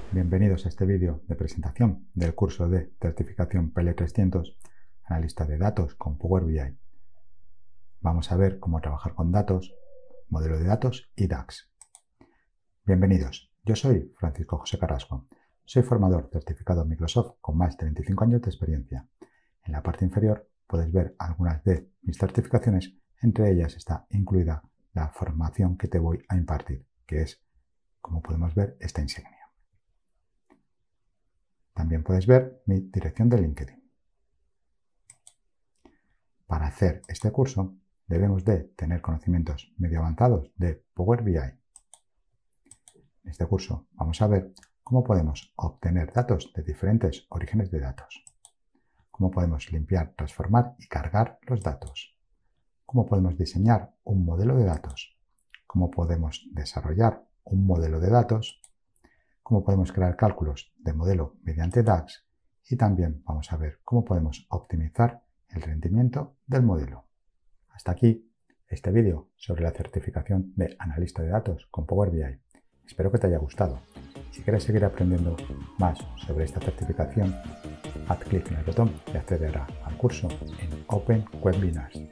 Bienvenidos a este vídeo de presentación del curso de certificación PL300, analista de datos con Power BI. Vamos a ver cómo trabajar con datos, modelo de datos y DAX. Bienvenidos, yo soy Francisco José Carrasco. Soy formador certificado en Microsoft con más de 25 años de experiencia. En la parte inferior puedes ver algunas de mis certificaciones, entre ellas está incluida la formación que te voy a impartir, que es, como podemos ver, esta insignia. También puedes ver mi dirección de LinkedIn. Para hacer este curso debemos de tener conocimientos medio avanzados de Power BI. En este curso vamos a ver cómo podemos obtener datos de diferentes orígenes de datos, cómo podemos limpiar, transformar y cargar los datos, cómo podemos diseñar un modelo de datos, cómo podemos desarrollar un modelo de datos, cómo podemos crear cálculos de modelo mediante DAX y también vamos a ver cómo podemos optimizar el rendimiento del modelo. Hasta aquí este vídeo sobre la certificación de analista de datos con Power BI. Espero que te haya gustado. Si quieres seguir aprendiendo más sobre esta certificación, haz clic en el botón y accederá al curso en Open Webinars.